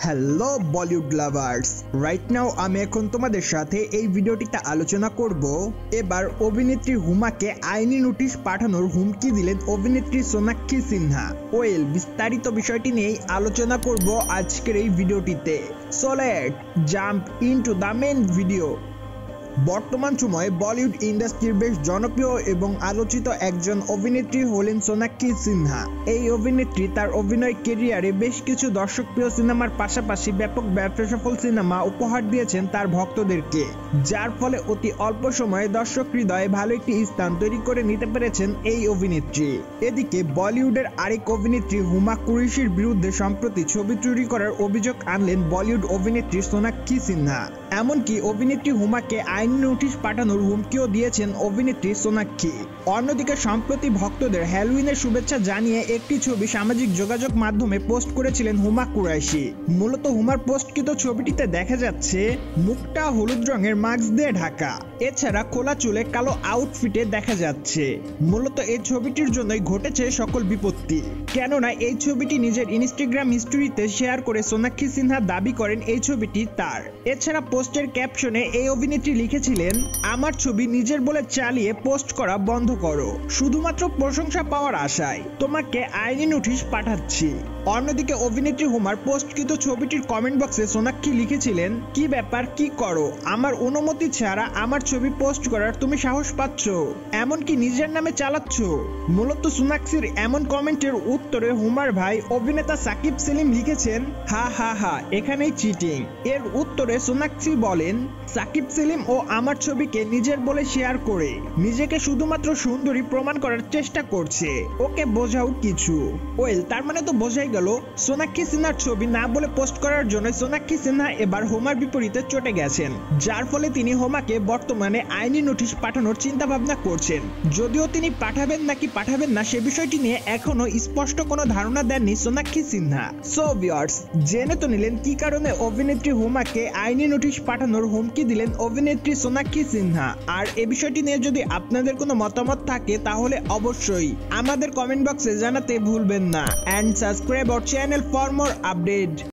Hello Bollywood lovers, right now আমি এখন তোমাদের সাথে এই ভিডিওটিতে আলোচনা করব এবার অভিনেত্রী হুমাকে আইনি নোটিশ পাঠানোর হুমকি দিলেন অভিনেত্রী সোনাক্ষী সিনহা। বিস্তারিত বিষয়টি নিয়ে আলোচনা করব আজকের এই ভিডিওটিতে। So let's jump into the main video. বর্তমান সময়ে বলিউড ইন্ডাস্ট্রির বেশ জনপ্রিয় এবং আলোচিত একজন অভিনেত্রী হলেন সোনাক্ষী সিনহা। এই অভিনেত্রী তার অভিনয় ক্যারিয়ারে বেশ কিছু দর্শকপ্রিয় সিনেমার পাশাপাশি ব্যাপক ব্যবসা সফল সিনেমা উপহার দিয়েছেন তার ভক্তদেরকে, যার ফলে অতি অল্প সময়ে দর্শক হৃদয়ে ভালো একটি স্থান তৈরি করে নিতে পেরেছেন এই অভিনেত্রী। এদিকে বলিউডের আরেক অভিনেত্রী হুমা কুরেশির বিরুদ্ধে সম্প্রতি ছবি চুরি করার অভিযোগ আনলেন বলিউড অভিনেত্রী সোনাক্ষী সিনহা। এমনকি অভিনেত্রী হুমাকে আইনি নোটিশ পাঠানোর হুমকিও দিয়েছেন অভিনেত্রী সোনাক্ষী। অন্যদিকে সম্প্রতি ভক্তদের হ্যালোউইনের শুভেচ্ছা জানিয়ে একটি ছবি সামাজিক যোগাযোগ মাধ্যমে পোস্ট করেছিলেন হুমা কুরাইশি। মূলত হুমার পোস্টকৃত ছবিটিতে দেখা যাচ্ছে মুখটা হলুদ রঙের মাস্ক দিয়ে ঢাকা, এছাড়া খোলা চুলে কালো আউটফিটে দেখা যাচ্ছে। মূলত এই ছবিটির জন্যই ঘটেছে সকল বিপত্তি, কেননা এই ছবিটি নিজের ইনস্টাগ্রাম হিস্টোরিতে শেয়ার করে সোনাক্ষী সিনহা দাবি করেন এই ছবিটি তার। এছাড়া পোস্টের ক্যাপশনে এই অভিনেত্রী লিখেছিলেন, আমার ছবি নিজের বলে চালিয়ে পোস্ট করা বন্ধ করো, শুধুমাত্র প্রশংসা পাওয়ার আশায় তোমাকে আইনি নোটিশ পাঠাচ্ছি। অন্যদিকে অভিনেত্রী হুমার পোস্টকৃত ছবিটির কমেন্ট বক্সে সোনাক্ষী লিখেছিলেন, কি ব্যাপার, কি করো, আমার অনুমতি ছাড়া আমার ছবি পোস্ট করার তুমি সাহস পাচ্ছ, এমনকি নিজের নামে চালাচ্ছ। মূলত সোনাক্ষীর এমন কমেন্টের উত্তরে হুমার ভাই অভিনেতা সাকিব সেলিম লিখেছেন, হা হা হা, এখানেই চিটিং। এর উত্তরে সোনাক্ষী বলেন, সাকিব সেলিম ও আমার ছবিকে নিজের বলে শেয়ার করে নিজেকে শুধুমাত্র সুন্দরী প্রমাণ করার চেষ্টা করছে, ওকে বোঝাও কিছু। তার মানে তো বোঝাই গেল সোনাক্ষী সিনহার ছবি না বলে পোস্ট করার জন্য সোনাক্ষী সিনহা এবার হুমার বিপরীতে চটে গেছেন, যার ফলে তিনি হুমাকে বর্তমানে আইনি নোটিশ পাঠানোর চিন্তা ভাবনা করছেন। যদিও তিনি পাঠাবেন নাকি পাঠাবেন না সে বিষয়টি নিয়ে এখনো স্পষ্ট কোনো ধারণা দেননি সোনাক্ষী সিনহা। সো ভিউয়ার্স, জেনে তো নিলেন কি কারণে অভিনেত্রী হুমাকে আইনি নোটিশ পাঠানোর হুমকি দিলেন অভিনেত্রী সোনাক্ষী সিনহা। আর এই বিষয়টি নিয়ে যদি আপনাদের কোনো মতামত থাকে তাহলে অবশ্যই আমাদের কমেন্ট বক্সে জানাতে ভুলবেন না। And subscribe our channel for more updates.